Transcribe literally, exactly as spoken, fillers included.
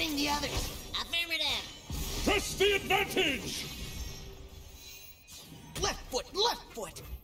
Bring the others. Affirmative. Press the advantage! Left foot, left foot.